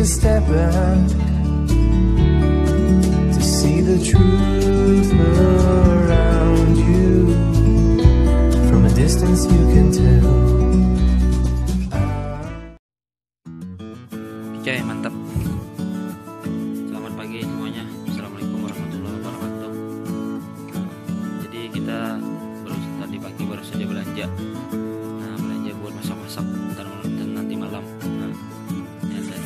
a step back to see the truth around you. From a distance you can tell. Oke, mantap. Selamat pagi semuanya. Assalamualaikum warahmatullahi wabarakatuh. Jadi kita tadi pagi baru saja belanja. Nah, belanja buat masak-masak dan nanti malam. Nah, ada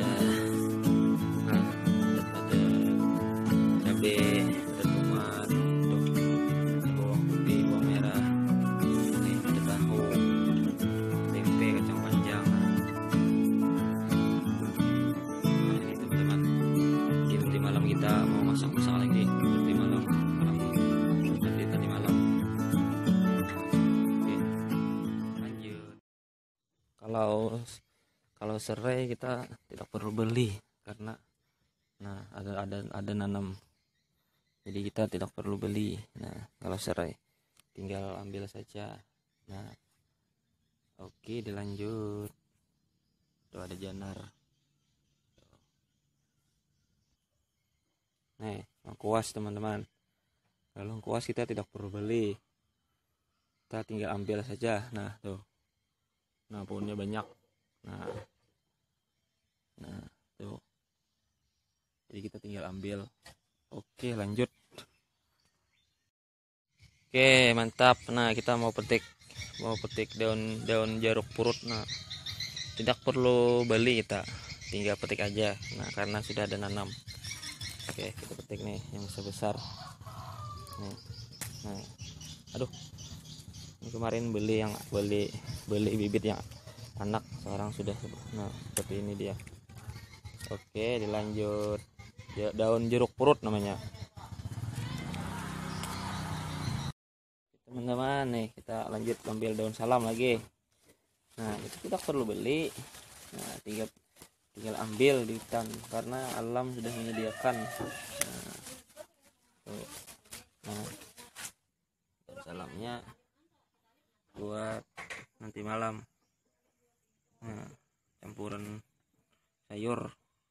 cabai, ada tomat, ada bawang putih, bawang merah, ini ada tahu, tempe, kacang panjang. Nah, ini teman-teman, nanti malam kita mau masak-masak lagi. Nanti malam, nanti malam. Oke, lanjut. Kalau serai kita tidak perlu beli karena ada nanam, jadi kita tidak perlu beli. Nah, kalau serai tinggal ambil saja. Nah, oke, dilanjut. Tuh ada janar. Nih, lengkuas teman-teman. Kalau lengkuas kita tidak perlu beli, kita tinggal ambil saja. Nah, tuh. Nah, pohonnya banyak. Nah, tuh. Jadi kita tinggal ambil. Oke, lanjut. Oke, mantap. Nah, kita mau petik daun jeruk purut. Nah, tidak perlu beli, kita tinggal petik aja. Nah, karena sudah ada nanam. Oke, kita petik nih yang besar. Nih. Nah, aduh. Ini kemarin beli bibit yang anak, sekarang sudah. Nah, seperti ini dia. Oke, dilanjut. Daun jeruk purut namanya. Teman-teman, nih kita lanjut ambil daun salam lagi. Nah, itu kita perlu beli. Nah, tinggal ambil di hutan karena alam sudah menyediakan. Nah, tuh. Nah, daun salamnya buat nanti malam. Nah, campuran sayur.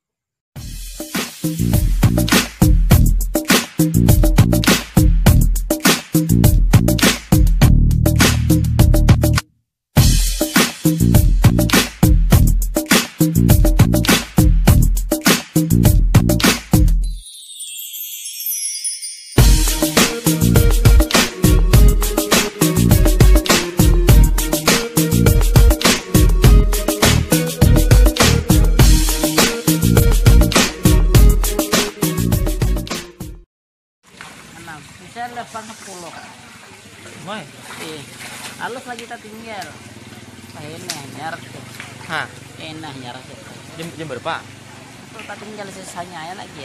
Bisa lepang 10. Mai. Halus lagi kita tinggal. Enak nyarak. Hah, Enak nyarak. jam berapa? Itu kita tinggal sisanya ya lagi.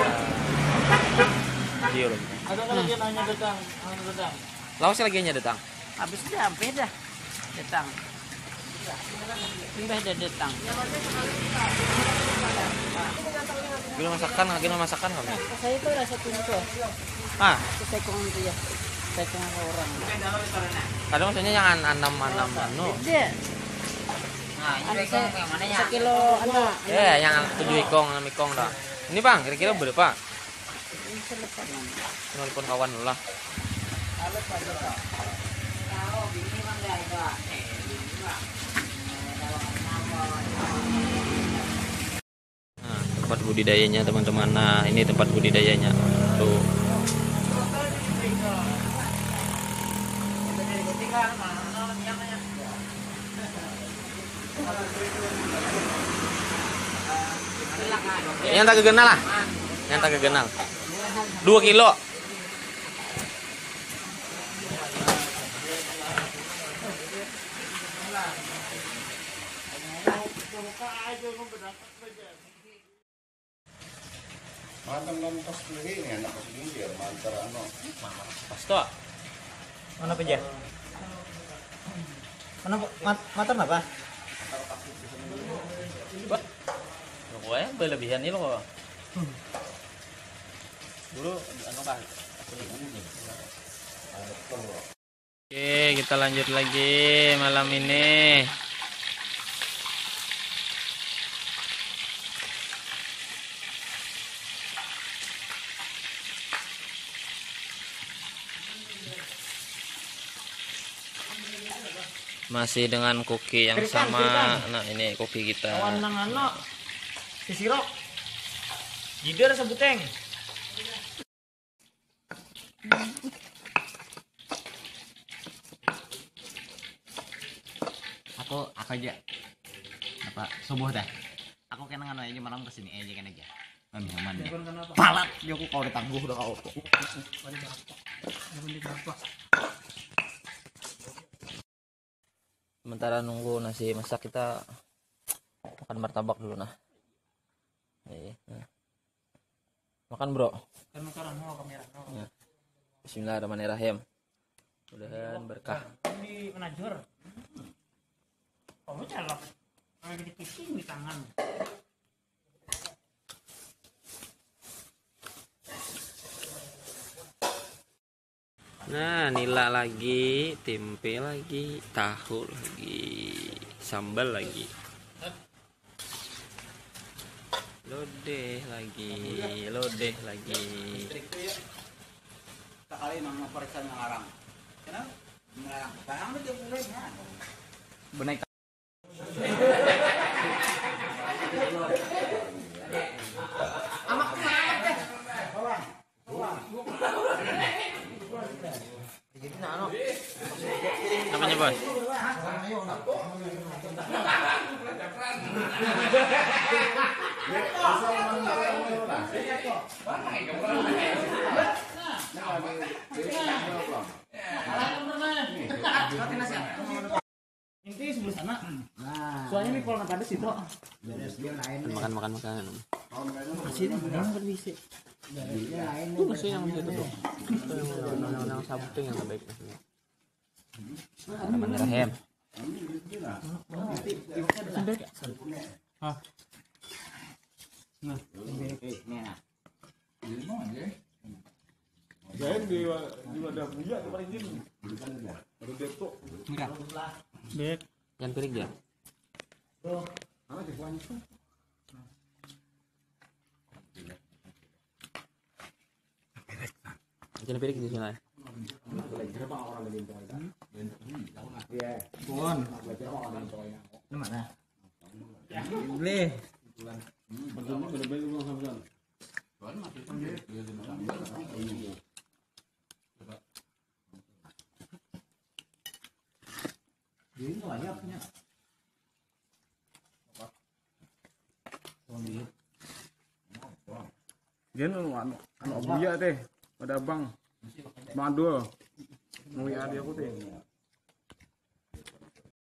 Iya lagi. Ada lagi yang nanya datang. Lawas lagi nya datang. Habis dah sampai dah. Datang. Timbah dah datang. Gila masakan kami. Saya itu rasa tuntut. Ah, Itu sekong itu ya. Sekong orang. kadang maksudnya jangan anam anu. Dia. Nah, ini yang mana ya? 1 kilo anak. Ya, yang 7 ikong dah. Ini Bang, kira-kira berapa? Ini selepas mana? Telepon kawan dulu lah. Halus aja tak. Nah, tempat budidayanya teman-teman. Nah, ini tempat budidayanya. Tuh. Yang tak kegenal lah. Yang tak kegenal. 2 kilo. Matang dan pas lagi ini anak segini dia mantar ano. Pasto. Mana peja? Mana mater apa? Pokoknya berlebihan ini loh. Dulu anu kan. Oke, kita lanjut lagi malam ini. Masih dengan koki yang sama. Nah, ini koki kita. Kawan nang ano. Sisirok. Jider sebuteng. Aku aja. Apa subuh dah. Aku kena ngano aja malam kesini aja kan aja. Nyaman ya. Palat yo aku kalau ditangguh udah kau. Sementara nunggu nasi masak, kita makan martabak dulu nah. Nah. Makan bro. Ya. Bismillahirrahmanirrahim. Mudah-mudahan berkah. Di menajur. Kamu celok. Kayak dikicing di tangan. Nah, nila lagi, tempe lagi, tahu lagi, sambal lagi. Lodeh lagi. Sekali mang periksa ngarang. Kenapa? Ngarang. Barang dia mulai kan. Benaik. Namanya bos? Inti sebelah sana. Soalnya ini kalau ada situ. Makan. Sini yang berbisi. Itu masih yang itu tuh. Yang samping yang terbaik. Bismillahirrahmanirrahim. Jangan di wadah buya kemarin ini. Baru Depok. Bek. Yang piring dia. Jangan piring di sana. Mana? Beli. Dia anu buya teh. Pada bang. Bang Adul. Mau ya dia aku teh.